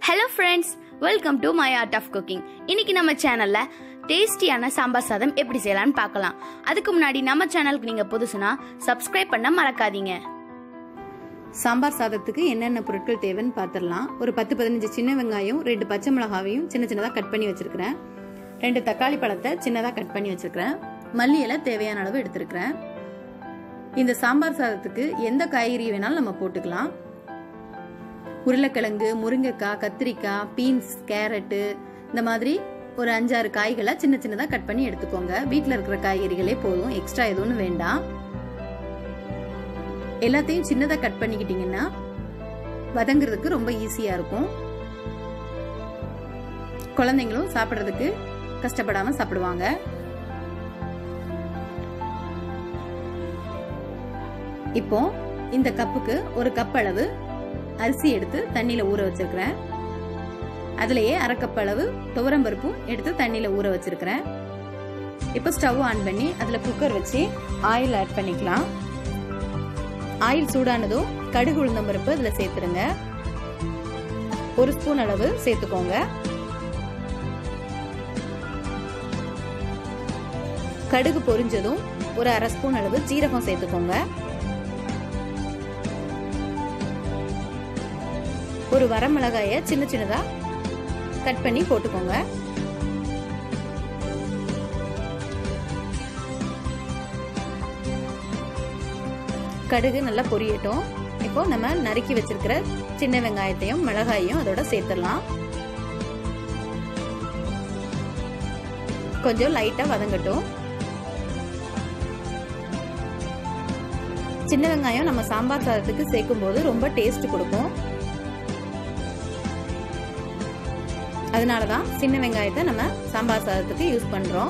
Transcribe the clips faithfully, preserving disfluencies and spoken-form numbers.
Hello friends, welcome to my art of cooking. இன்னைக்கு நம்ம சேனல்ல டேஸ்டியான சாம்பார் சாதம் எப்படி செய்யலாம்னு பார்க்கலாம். அதுக்கு முன்னாடி நம்ம சேனலுக்கு நீங்க புதுசுனா Subscribe பண்ண மறக்காதீங்க. சாம்பார் சாதத்துக்கு என்னென்ன பொருட்கள் தேவைன்னு பார்த்துடலாம். ஒரு பத்து பதினஞ்சு சின்ன வெங்காயம், ரெண்டு பச்சை மிளகாவையும் சின்ன சின்னதாக கட் பண்ணி வச்சிருக்கிறேன். ரெண்டு தக்காளி பழத்தை சின்னதாக கட் பண்ணி வச்சிருக்கிறேன். மல்லி இலை தேவையான அளவு எடுத்திருக்கிறேன். இந்த சாம்பார் சாதத்துக்கு எந்த காய்கறி வேணாலும் நம்ம போட்டுக்கலாம். உருளைக்கிழங்கு, முருங்கைக்காய், கத்திரிக்காய், பீன்ஸ், கேரட்டு இந்த மாதிரி ஒரு அஞ்சாறு காய்களை சின்ன சின்னதாக கட் பண்ணி எடுத்துக்கோங்க. வீட்டில் இருக்கிற காய்கறிகளே போதும், எக்ஸ்ட்ரா எதுவும் வேண்டாம். எல்லாத்தையும் சின்னதாக கட் பண்ணிக்கிட்டீங்கன்னா வதங்குறதுக்கு ரொம்ப ஈஸியாக இருக்கும். குழந்தைங்களும் சாப்பிட்றதுக்கு கஷ்டப்படாமல் சாப்பிடுவாங்க. இப்போ இந்த கப்புக்கு ஒரு கப் அளவு அரிசி எடுத்து தண்ணியில ஊற வச்சிருக்கிறேன். அதுலயே அரை கப் அளவு துவரம் பருப்பும் எடுத்து தண்ணியில ஊற வச்சிருக்கிறேன். இப்போ ஸ்டவ் ஆன் பண்ணி அதுல குக்கர் வச்சு ஆயில் ஆட் பண்ணிக்கலாம். ஆயில் சூடானதும் கடுகு உளுந்தம் பருப்பு அதுல சேர்த்துருங்க. ஒரு ஸ்பூன் அளவு சேர்த்துக்கோங்க. கடுகு பொரிஞ்சதும் ஒரு அரை ஸ்பூன் அளவு ஜீரகம் சேர்த்துக்கோங்க. ஒரு வரமிளகாய சின்ன சின்னதா கட் பண்ணி போட்டுக்கோங்க. கடுகு நல்லா பொரியட்டும். இப்போ நம்ம நறுக்கி வச்சிருக்கிற சின்ன வெங்காயத்தையும் மிளகாயையும் அதோட சேர்த்துடலாம். கொஞ்சம் லைட்டா வதங்கட்டும். சின்ன வெங்காயம் நம்ம சாம்பார் சாதத்துக்கு சேர்க்கும் போது ரொம்ப டேஸ்ட் கொடுக்கும். அதனாலதான் சின்ன வெங்காயத்தை நம்ம சாம்பார் சாதத்துக்கு யூஸ் பண்றோம்.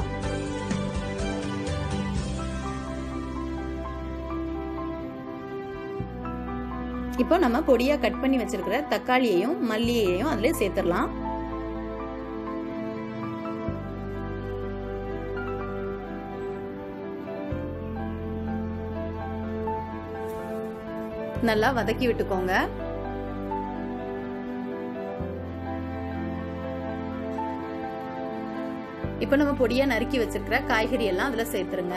இப்போ நம்ம பொடியா கட் பண்ணி வச்சிருக்கிற தக்காளியையும் மல்லியையும் அதுல சேர்த்துடலாம். நல்லா வதக்கி விட்டுக்கோங்க. இப்போ நம்ம பொடியா நறுக்கி வச்சிருக்கிற காய்கறி எல்லாம் அதுல சேர்த்துருங்க.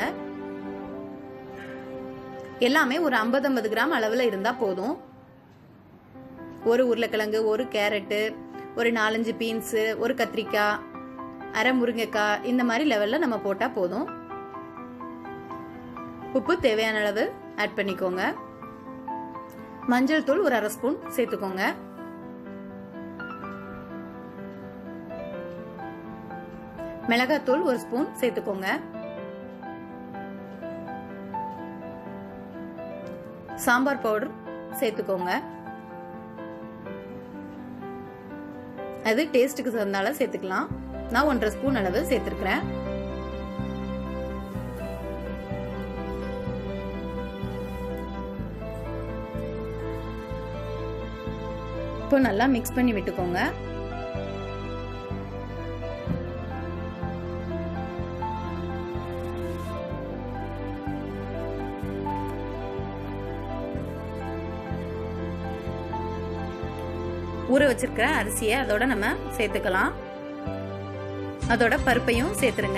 எல்லாமே ஒரு ஐம்பது ஐம்பது கிராம் அளவுல இருந்தா போதும். ஒரு உருளைக்கிழங்கு, ஒரு கேரட்டு, ஒரு நாலஞ்சு பீன்ஸ், ஒரு கத்திரிக்காய், அரை முருங்கைக்காய் இந்த மாதிரி லெவல்ல நம்ம போட்டா போதும். உப்பு தேவையான அளவு ஆட் பண்ணிக்கோங்க. மஞ்சள் தூள் ஒரு அரை ஸ்பூன் சேர்த்துக்கோங்க. மிளகாத்தூள் ஒரு ஸ்பூன் சேர்த்துக்கோங்க. சாம்பார் பவுடர் சேர்த்துக்கோங்க. அது டேஸ்டுக்கு தகுந்தால சேர்த்துக்கலாம். நான் ஒன்றரை ஸ்பூன் அளவு சேர்த்திருக்கிறேன். இப்போ நல்லா மிக்ஸ் பண்ணி விட்டுக்கோங்க. ஊற வச்சிருக்கிற அரிசியை அதோட நம்ம சேர்த்துக்கலாம். அதோட பருப்பையும் சேர்த்துருங்க.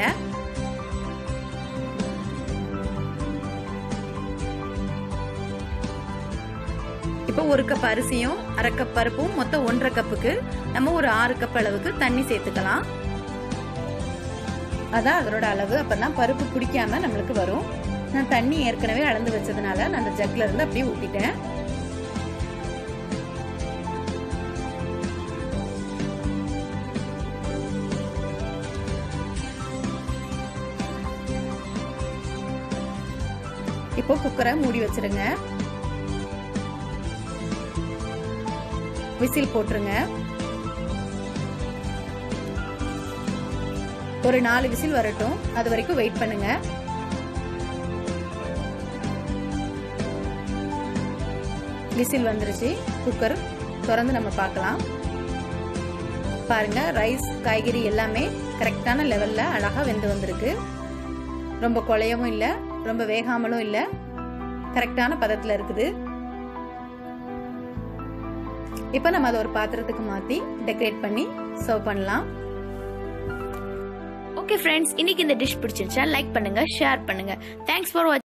இப்போ ஒரு கப் அரிசியும் அரை கப் பருப்பும் மொத்தம் ஒன்றரை கப்புக்கு நம்ம ஒரு ஆறு கப் அளவுக்கு தண்ணி சேர்த்துக்கலாம். அதான் அதோட அளவு. அப்பதான் பருப்பு குடிக்காம நம்மளுக்கு வரும். நான் தண்ணி ஏற்கனவே அளந்து வச்சதுனால நான் அந்த ஜக்ல இருந்து அப்படியே ஊத்திட்டேன். இப்போ குக்கரை மூடி வச்சிருங்க. விசில் போட்டுருங்க. ஒரு நாலு விசில் வரட்டும். அது வரைக்கும் வெயிட் பண்ணுங்க. விசில் வந்துருச்சு. குக்கர் திறந்து நம்ம பார்க்கலாம். பாருங்க, ரைஸ் காய்கறி எல்லாமே கரெக்டான லெவல்ல அழகா வெந்து வந்திருக்கு. ரொம்ப குழையவும் இல்லை, ரொம்ப வேகாமலும் இல்லை, கரெக்டான பதத்துல இருக்குது. இப்போ நம்ம அதை ஒரு பாத்திரத்துக்கு மாத்தி டெக்கரேட் பண்ணி சர்வ் பண்ணலாம். ஓகே ஃப்ரெண்ட்ஸ், இன்னைக்கு இந்த டிஷ் பிடிச்சிருச்சா லைக் பண்ணுங்க, ஷேர் பண்ணுங்க. தேங்க்ஸ் ஃபார் வாட்சிங்.